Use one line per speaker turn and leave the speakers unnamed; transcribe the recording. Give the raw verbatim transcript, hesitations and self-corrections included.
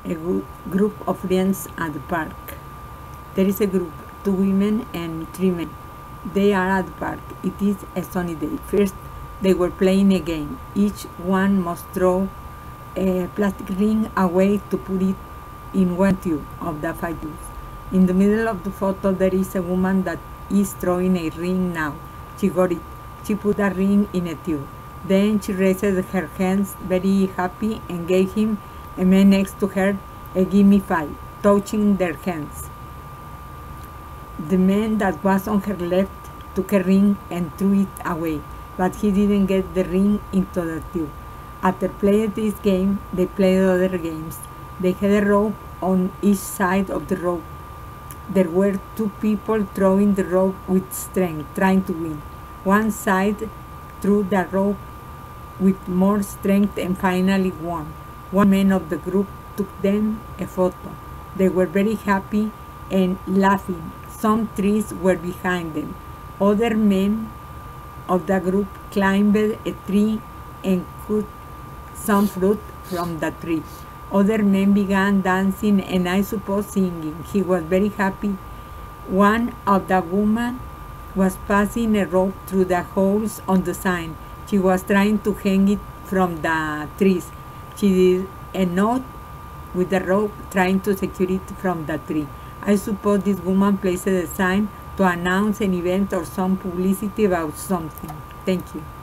a group of friends at the park. There is a group, two women and three men. They are at the park. It is a sunny day. First, they were playing a game. Each one must throw a plastic ring away to put it in one tube of the five tubes. In the middle of the photo, there is a woman that is throwing a ring now. She got it. She put a ring in a tube. Then she raised her hands very happy and gave him a man next to her a gimme five, touching their hands. The man that was on her left took a ring and threw it away, but he didn't get the ring into the tube. After playing this game, they played other games. They had a rope on each side of the rope. There were two people throwing the rope with strength, trying to win. One side threw the rope with more strength and finally won. One man of the group took them a photo. They were very happy and laughing. Some trees were behind them. Other men of the group climbed a tree and cut some fruit from the tree. Other men began dancing and I suppose singing. He was very happy. One of the women was passing a rope through the holes on the sign. She was trying to hang it from the trees. She did a knot with the rope, trying to secure it from the tree. I suppose this woman placed a sign to announce an event or some publicity about something. Thank you.